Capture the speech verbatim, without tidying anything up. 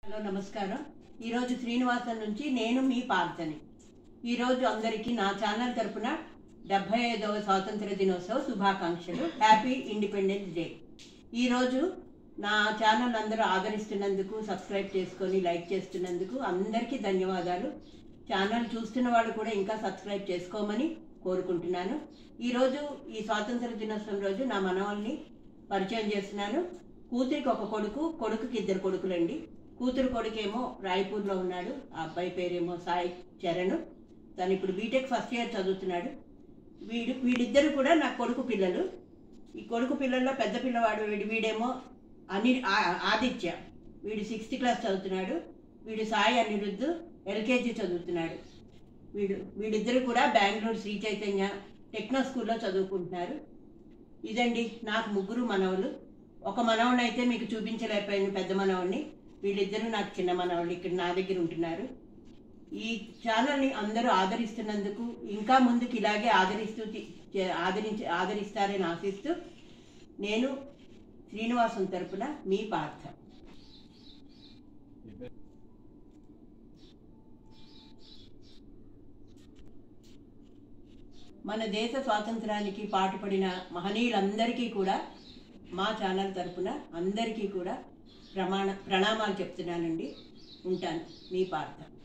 Hello నమస్కారం। ఈరోజు శ్రీనివాసం నుంచి నేను మీ పార్థని। ఈరోజు అందరికీ నా ఛానల్ తరపున డెబ్బై ఐదవ స్వాతంత్ర దినోత్సవ శుభాకాంక్షలు। Happy independence day. ఈరోజు నా ఛానల్ అందరూ ఆదరిస్తున్నందుకు, సబ్స్క్రైబ్ చేసుకొని లైక్ చేస్తున్నందుకు అందరికీ ధన్యవాదాలు। ఛానల్ చూస్తున్న వాళ్ళు కూడా ఇంకా సబ్స్క్రైబ్ చేసుకోమని కోరుకుంటున్నాను। ఈరోజు ఈ స్వాతంత్ర దినోత్సవం రోజు నా మనవల్ని పరిచయం చేస్తున్నాను। కూతురికి ఒక కొడుకు, కొడుకుకి ఇద్దరు కొడుకులండి। కూతురు కొడుకేమో రాయపూర్లో ఉన్నాడు, ఆ అబ్బాయి పేరేమో సాయి చరణ్, తను ఇప్పుడు బీటెక్ ఫస్ట్ ఇయర్ చదువుతున్నాడు। వీడు వీడిద్దరు కూడా నా కొడుకు పిల్లలు। ఈ కొడుకు పిల్లల్లో పెద్ద పిల్లవాడు వీడి వీడేమో అని ఆదిత్య, వీడు సిక్స్త్ క్లాస్ చదువుతున్నాడు। వీడు సాయి అనిరుద్ధ్ ఎల్కేజీ చదువుతున్నాడు। వీడు వీడిద్దరు కూడా బెంగళూరు శ్రీ చైతన్య టెక్నో స్కూల్లో చదువుకుంటున్నారు। ఇదండి నాకు ముగ్గురు మనవలు। ఒక మనవడిని అయితే మీకు చూపించలేకపోయాను, పెద్ద మనవడిని। వీళ్ళిద్దరూ నాకు చిన్న మనవాళ్ళు ఇక్కడ నా దగ్గర ఉంటున్నారు। ఈ ఛానల్ని అందరూ ఆదరిస్తున్నందుకు, ఇంకా ముందుకు ఇలాగే ఆదరిస్తూ ఆదరించి ఆదరిస్తారని ఆశిస్తూ నేను శ్రీనివాసం తరపున మీ పార్థ। మన దేశ స్వాతంత్రానికి పాటుపడిన మహనీయులందరికీ కూడా మా ఛానల్ తరపున అందరికీ కూడా ప్రమాణ ప్రణామాలు చెప్తున్నానండి। ఉంటాను, మీ పార్థ।